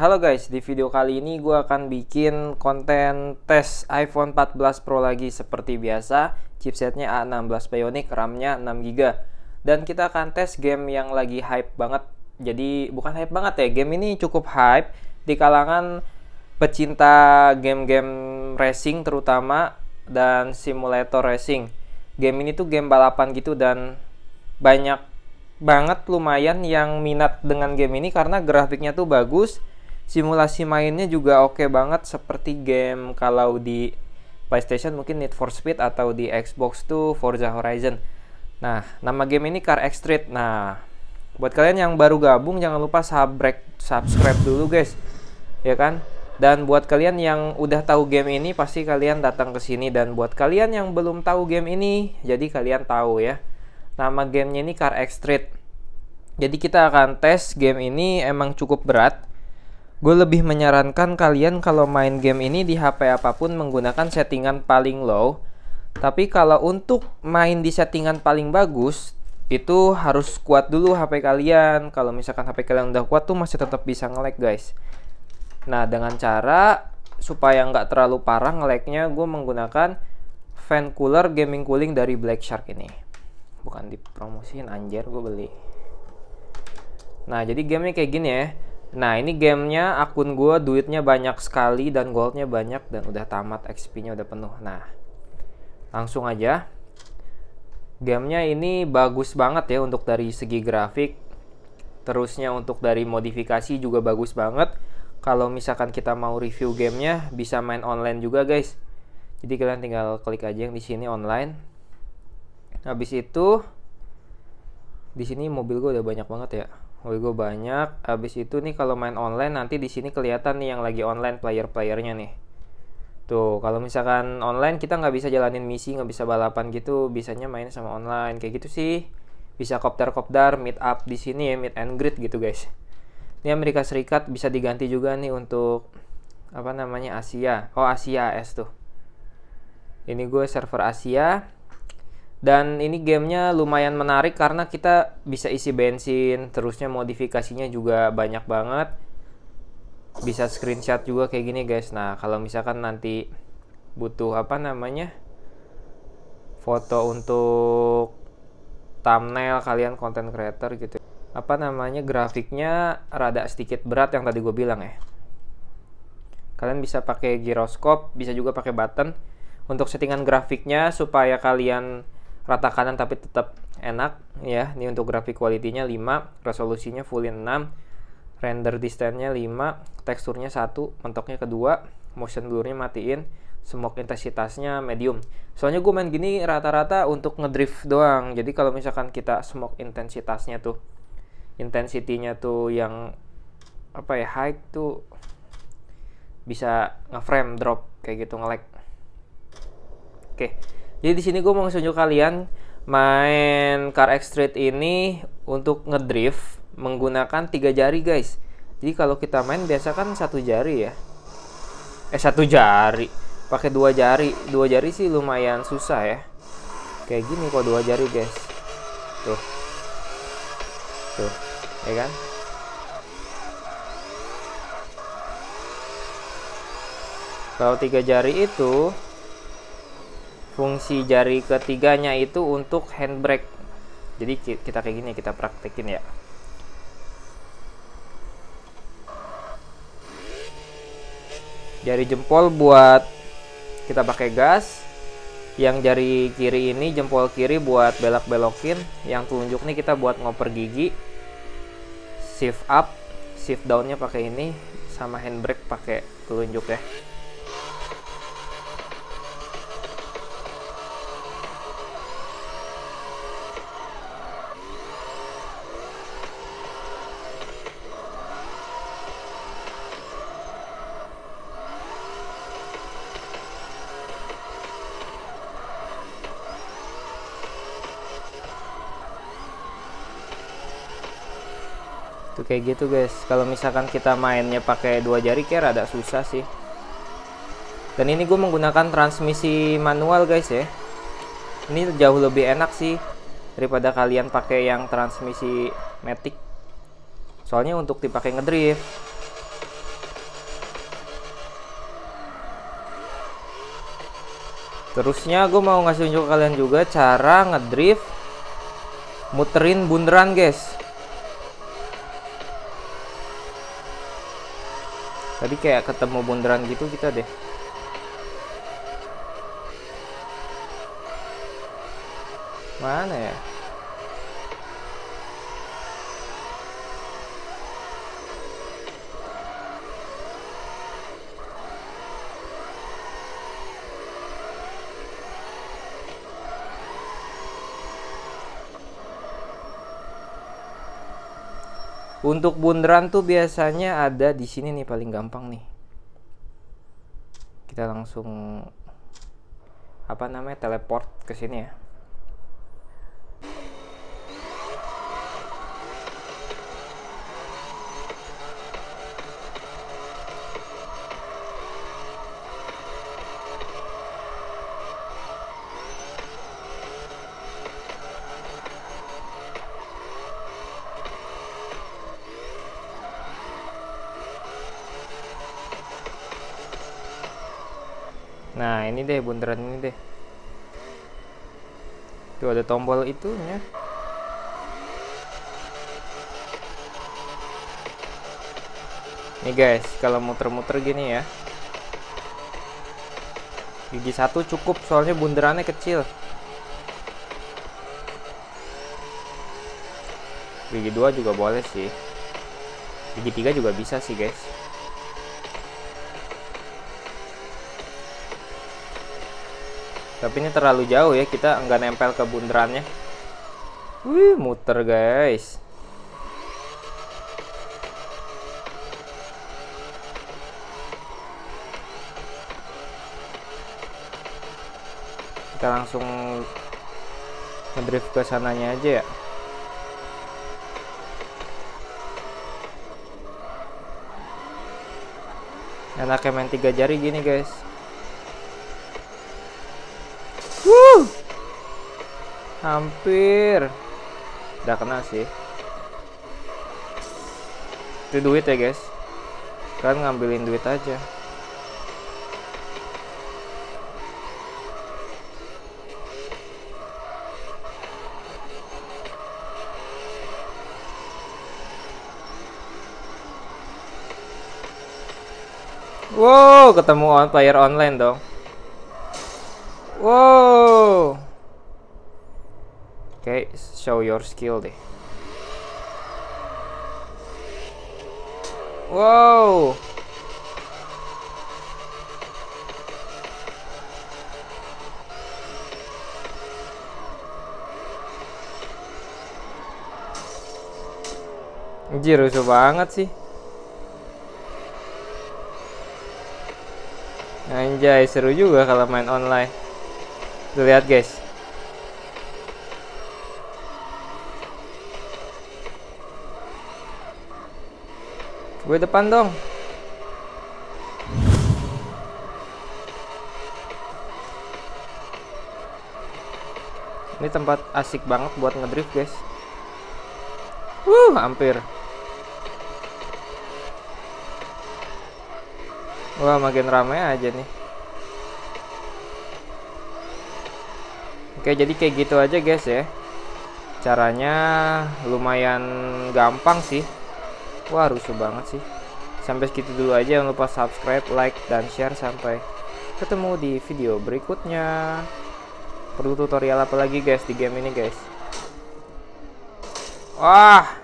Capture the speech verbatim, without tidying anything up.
Halo guys, di video kali ini gue akan bikin konten tes iPhone empat belas Pro lagi seperti biasa. Chipsetnya A enam belas Bionic, RAM-nya enam giga. Dan kita akan tes game yang lagi hype banget. Jadi bukan hype banget ya, game ini cukup hype di kalangan pecinta game-game racing terutama dan simulator racing. Game ini tuh game balapan gitu dan banyak banget lumayan yang minat dengan game ini karena grafiknya tuh bagus. Simulasi mainnya juga oke banget seperti game kalau di PlayStation mungkin Need for Speed atau di Xbox tuh Forza Horizon. Nah, nama game ini Car X Street. Nah, buat kalian yang baru gabung jangan lupa subscribe subscribe dulu guys. Ya kan? Dan buat kalian yang udah tahu game ini pasti kalian datang ke sini, dan buat kalian yang belum tahu game ini jadi kalian tahu ya. Nama gamenya ini Car X Street. Jadi kita akan tes game ini, emang cukup berat. Gue lebih menyarankan kalian kalau main game ini di H P apapun menggunakan settingan paling low. Tapi kalau untuk main di settingan paling bagus, itu harus kuat dulu H P kalian. Kalau misalkan H P kalian udah kuat tuh masih tetap bisa nge-lag guys. Nah, dengan cara supaya nggak terlalu parah nge-lagnya, gue menggunakan fan cooler gaming cooling dari Black Shark ini. Bukan dipromosiin, anjir, gue beli. Nah, jadi gamenya kayak gini ya. Nah, ini gamenya, akun gue duitnya banyak sekali dan goldnya banyak dan udah tamat, X P-nya udah penuh. Nah, langsung aja. Gamenya ini bagus banget ya untuk dari segi grafik. Terusnya untuk dari modifikasi juga bagus banget. Kalau misalkan kita mau review gamenya, bisa main online juga guys. Jadi kalian tinggal klik aja yang di sini online. Habis itu, di sini mobil gue udah banyak banget ya. Mobil gue banyak. Habis itu nih kalau main online nanti di sini kelihatan nih yang lagi online player-playernya nih. Tuh, kalau misalkan online kita nggak bisa jalanin misi, nggak bisa balapan gitu, bisanya main sama online kayak gitu sih. Bisa kopdar-kopdar, meet up di sini ya, meet and greet gitu guys. Ini Amerika Serikat, bisa diganti juga nih untuk apa namanya Asia. Oh, Asia A S tuh. Ini gue server Asia. Dan ini gamenya lumayan menarik karena kita bisa isi bensin, terusnya modifikasinya juga banyak banget. Bisa screenshot juga kayak gini guys. Nah, kalau misalkan nanti butuh apa namanya foto untuk thumbnail kalian content creator gitu. Apa namanya grafiknya rada sedikit berat yang tadi gue bilang ya. Kalian bisa pakai gyroscope, bisa juga pakai button. Untuk settingan grafiknya supaya kalian rata kanan tapi tetap enak ya. Ini untuk grafik quality-nya lima, resolusinya full enam, render distance-nya lima, teksturnya satu, mentoknya kedua, motion blur-nya matiin, smoke intensitasnya medium. Soalnya gue main gini rata-rata untuk ngedrift doang. Jadi kalau misalkan kita smoke intensitasnya tuh, intensity-nya tuh yang apa ya, high tuh bisa nge-frame drop kayak gitu, nge-lag. Oke. Jadi di sini gue mau ngasih kalian main Car X Street ini untuk ngedrift menggunakan tiga jari guys. Jadi kalau kita main biasa kan satu jari ya. Eh satu jari. Pakai dua jari. Dua jari sih lumayan susah ya. Kayak gini kok dua jari guys. Tuh. Tuh. Ya kan? Kalau tiga jari itu, fungsi jari ketiganya itu untuk handbrake. Jadi kita kayak gini, kita praktekin ya. Jari jempol buat kita pakai gas. Yang jari kiri ini, jempol kiri buat belok-belokin. Yang telunjuk nih kita buat ngoper gigi. Shift up, shift downnya pakai ini, sama handbrake pakai telunjuk ya. Tuh kayak gitu guys. Kalau misalkan kita mainnya pakai dua jari kayak rada susah sih. Dan ini gue menggunakan transmisi manual guys ya. Ini jauh lebih enak sih daripada kalian pakai yang transmisi matic. Soalnya untuk dipakai ngedrift Terusnya gue mau ngasih unjuk kalian juga cara ngedrift muterin bundaran guys. Tadi kayak ketemu bundaran gitu kita deh. Mana ya? Untuk bundaran tuh biasanya ada di sini nih, paling gampang nih. Kita langsung apa namanya teleport ke sini ya. Nah ini deh bundaran ini deh. Tuh ada tombol itunya. Nih guys, kalau muter-muter gini ya, gigi satu cukup soalnya bundarannya kecil. Gigi dua juga boleh sih. Gigi tiga juga bisa sih guys. Tapi ini terlalu jauh ya, kita nggak nempel ke bundarannya. Wih, muter guys. Kita langsung ngedrift ke sananya aja ya. Enaknya main tiga jari gini guys. Wuh, hampir udah kena sih. Itu duit ya guys, kan ngambilin duit aja. Wow, ketemu on player online dong. Wow. Oke, okay, show your skill deh. Wow. Anjir, rusuh banget sih. Anjay, seru juga kalau main online. Tuh lihat guys. Gue depan dong. Ini tempat asik banget buat ngedrift guys. Wuh, hampir. Wah, makin ramai aja nih. Oke, jadi kayak gitu aja guys ya. Caranya lumayan gampang sih. Wah, rusuh banget sih. Sampai segitu dulu aja. Jangan lupa subscribe, like, dan share. Sampai ketemu di video berikutnya. Perlu tutorial apa lagi guys di game ini guys? Wah.